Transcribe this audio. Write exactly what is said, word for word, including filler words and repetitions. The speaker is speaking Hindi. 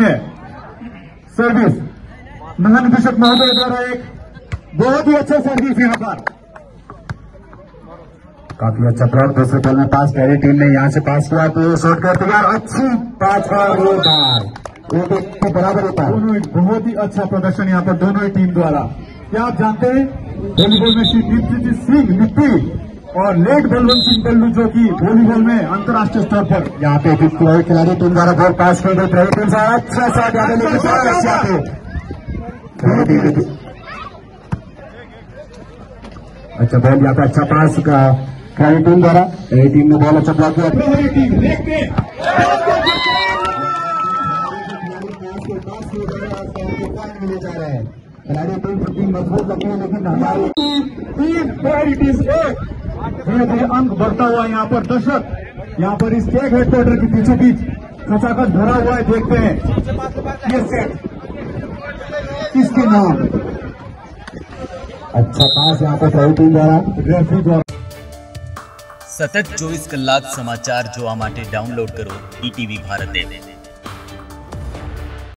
है। सर्विस महानिदेशक महोदय द्वारा एक बहुत ही अच्छा सर्विस यहाँ पर, काफी अच्छा प्रयोग। दूसरे बॉल में पास पहली टीम ने यहाँ से पास किया तो शॉट कर तैयार, अच्छी पांच के बराबर होता है। दोनों बहुत ही अच्छा प्रदर्शन यहाँ पर दोनों ही टीम द्वारा। क्या आप जानते हैं वॉलीबॉल में श्री दीप्ति सिंह निप्पी और लेट बलवंत सिंह टल्लू जो कि वॉलीबॉल में अंतर्राष्ट्रीय स्तर पर यहाँ पे खिलाड़ी टीम द्वारा बॉल पास कर रहे थे। अच्छा शॉट यहाँ पे, अच्छा बॉल यहाँ पे अच्छा पास का खिलाड़ी टीम द्वारा, पहली टीम ने बॉल अच्छा ब्लॉक किया। खिलाड़ी टीम टीम मजबूत लगती है, लेकिन हमारी तीन प्रायोरिटीज एक धीरे धीरे अंक बढ़ता हुआ यहाँ पर दर्शक यहाँ पर इस केक हेडक्वार्टर के पीछे बीच खचाखच भरा हुआ है। देखते हैं ये सेट किसके नाम। अच्छा पास यहाँ पर प्रायोरिटी टीम द्वारा, रेफरी द्वारा। સતત ચોવીસ કલાક સમાચાર જોવા માટે ડાઉનલોડ કરો ઈટીવી ભારત એપ।